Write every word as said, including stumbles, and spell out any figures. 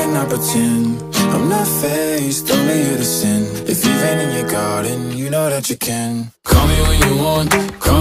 cannot pretend I'm not faced, only here to sin. If you've been in your garden, you know that you can. Call me when you want, call